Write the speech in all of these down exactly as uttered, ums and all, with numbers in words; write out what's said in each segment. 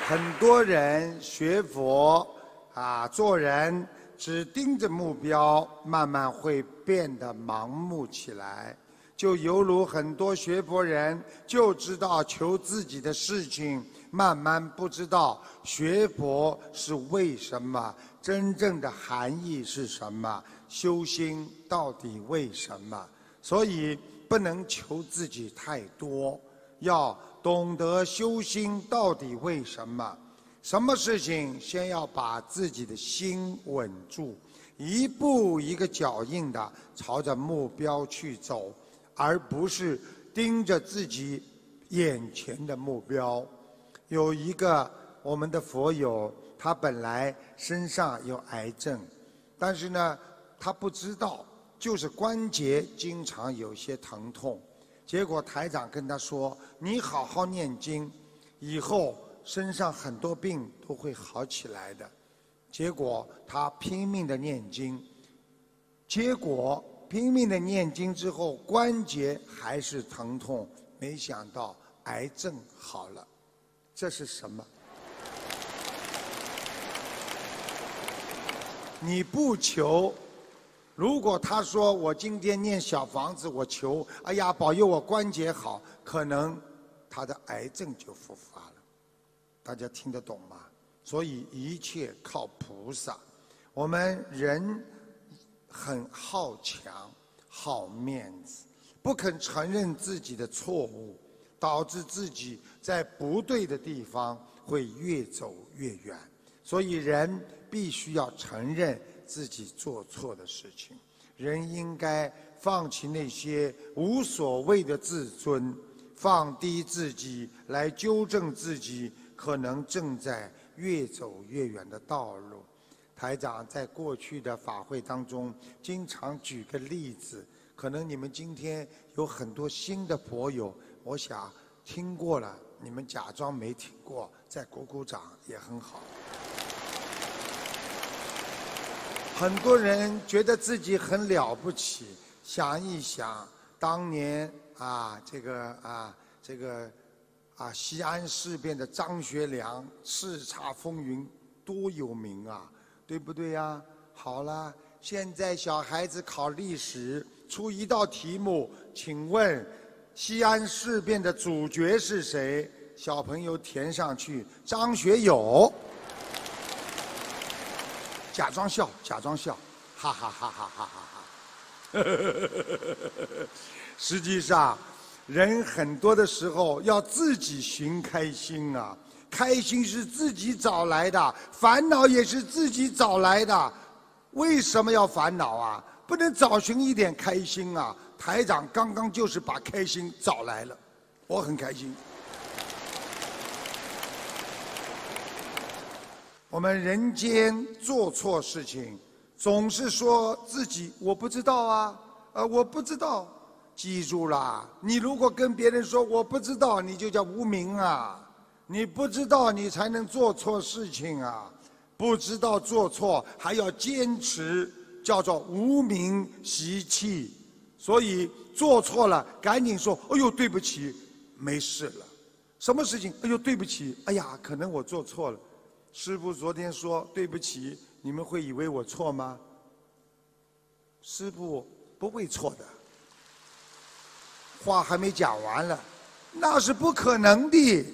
很多人学佛啊，做人只盯着目标，慢慢会变得盲目起来。就犹如很多学佛人就知道求自己的事情，慢慢不知道学佛是为什么，真正的含义是什么，修心到底为什么。所以不能求自己太多，要懂得修心到底为什么。什么事情先要把自己的心稳住，一步一个脚印的朝着目标去走，而不是盯着自己眼前的目标。有一个我们的佛友，他本来身上有癌症，但是呢他不知道，就是关节经常有些疼痛。结果台长跟他说，你好好念经，以后身上很多病都会好起来的。结果他拼命的念经，结果拼命的念经之后，关节还是疼痛，没想到癌症好了。这是什么？你不求，如果他说我今天念小房子，我求，哎呀保佑我关节好，可能他的癌症就复发了。大家听得懂吗？所以一切靠菩萨。我们人很好强，好面子，不肯承认自己的错误，导致自己在不对的地方会越走越远。所以人必须要承认自己做错的事情。人应该放弃那些无所谓的自尊，放低自己来纠正自己可能正在越走越远的道路。台长在过去的法会当中经常举个例子，可能你们今天有很多新的佛友，我想听过了，你们假装没听过，再鼓鼓掌也很好。很多人觉得自己很了不起，想一想当年啊这个啊这个啊西安事变的张学良叱咤风云多有名啊，对不对呀？好了，现在小孩子考历史出一道题目，请问西安事变的主角是谁？小朋友填上去，张学友。假装笑，假装笑，哈哈哈哈哈哈哈！实际上，人很多的时候要自己寻开心啊，开心是自己找来的，烦恼也是自己找来的。为什么要烦恼啊？不能找寻一点开心啊！台长刚刚就是把开心找来了，我很开心。我们人间做错事情，总是说自己我不知道啊，呃，我不知道。记住啦，你如果跟别人说我不知道，你就叫无明啊。你不知道，你才能做错事情啊。不知道做错，还要坚持，叫做无明习气。所以做错了，赶紧说，哎呦，对不起，没事了。什么事情？哎呦，对不起，哎呀，可能我做错了。师父昨天说对不起，你们会以为我错吗？师父不会错的。话还没讲完了，那是不可能的。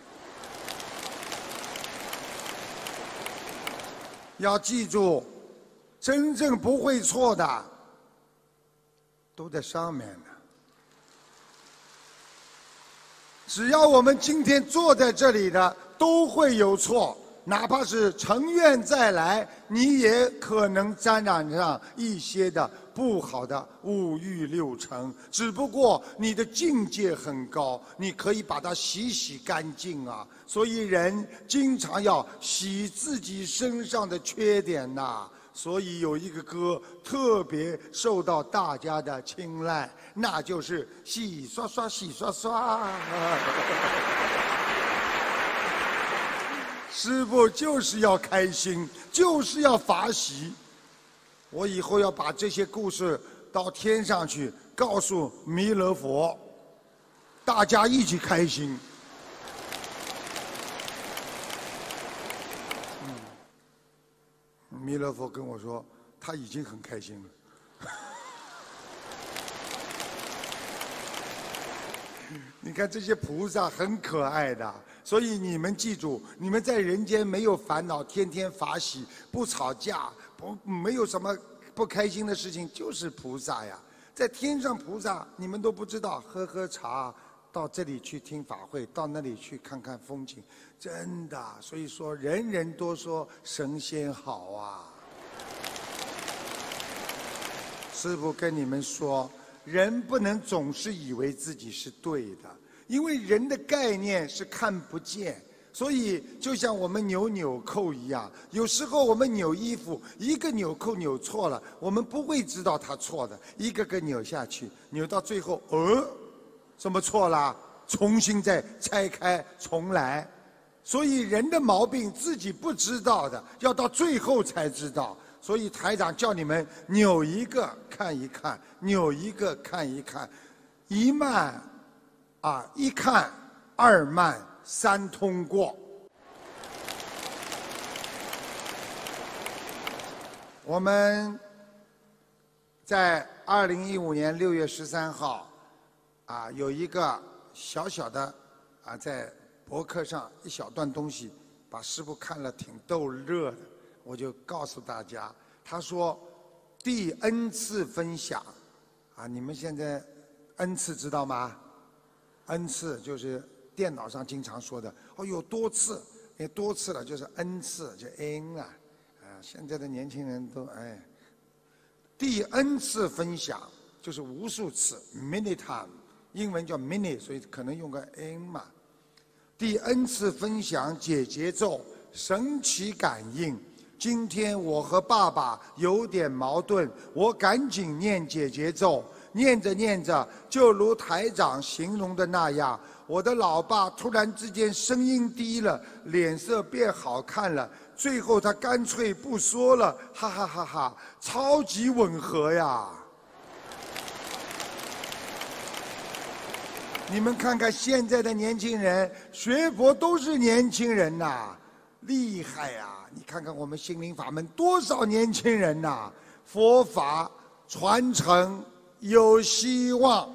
要记住，真正不会错的都在上面呢。只要我们今天坐在这里的，都会有错。哪怕是成愿再来，你也可能沾染上一些的不好的五欲六尘，只不过你的境界很高，你可以把它洗洗干净啊。所以人经常要洗自己身上的缺点呐。所以有一个歌特别受到大家的青睐，那就是洗刷刷洗刷刷。师父就是要开心，就是要法喜。我以后要把这些故事到天上去告诉弥勒佛，大家一起开心。 弥勒佛跟我说，他已经很开心了。你看这些菩萨很可爱的，所以你们记住，你们在人间没有烦恼，天天法喜，不吵架，不没有什么不开心的事情，就是菩萨呀。在天上菩萨，你们都不知道，喝喝茶，到这里去听法会，到那里去看看风景，真的。所以说，人人都说神仙好啊。师父跟你们说。人不能总是以为自己是对的，因为人的概念是看不见，所以就像我们扭纽扣一样，有时候我们扭衣服，一个纽扣扭错了，我们不会知道它错的，一个个扭下去，扭到最后，呃，怎么错了？重新再拆开重来。所以人的毛病自己不知道的，要到最后才知道。所以台长叫你们扭一个看一看，扭一个看一看，一慢，啊，一看，二慢，三通过。我们在二零一五年六月十三号，啊，有一个小小的，啊，在博客上一小段东西，把师父看了挺逗乐的。我就告诉大家，他说第 N 次分享，啊，你们现在 N 次知道吗 ？N 次就是电脑上经常说的，哦，有多次，也多次了，就是 N 次，就 N 啊，啊，现在的年轻人都哎，第 N 次分享就是无数次 ，many time， 英文叫 many， 所以可能用个 N 嘛。第 N 次分享解节奏，神奇感应。今天我和爸爸有点矛盾，我赶紧念解节奏，念着念着，就如台长形容的那样，我的老爸突然之间声音低了，脸色变好看了，最后他干脆不说了，哈哈哈哈，超级吻合呀！你们看看现在的年轻人，学佛都是年轻人呐、啊，厉害呀、啊！你看看我们心灵法门多少年轻人呐、啊，佛法传承有希望。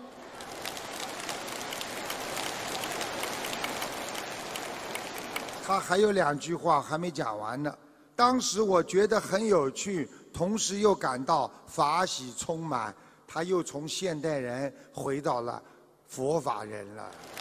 他还有两句话还没讲完呢。当时我觉得很有趣，同时又感到法喜充满。他又从现代人回到了佛法人了。